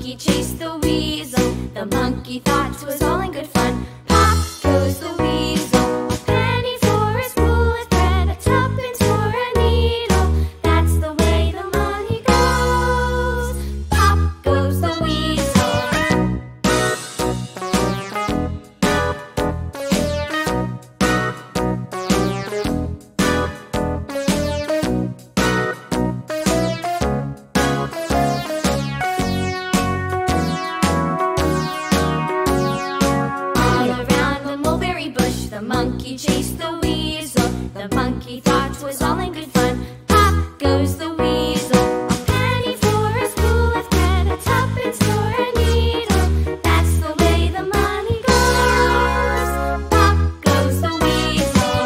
monkey chased the weasel. The monkey thought 'twas all in good fun. Pop goes the weasel. A penny for a spool of thread, a tuppence for a needle. That's the way the money goes. Pop goes the weasel. The monkey chased the weasel. The monkey thought 'twas all in good fun. Pop goes the weasel. A penny for a spool of thread, a tuppence for a needle. That's the way the money goes. Pop goes the weasel.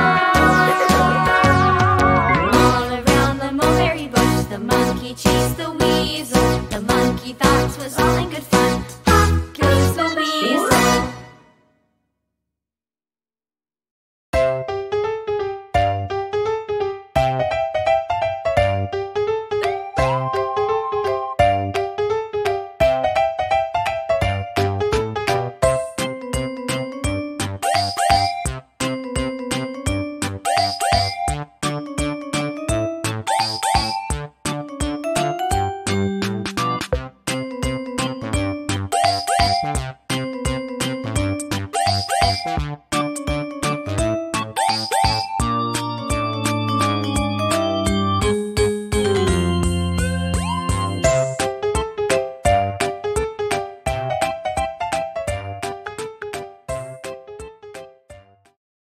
The monkey chased the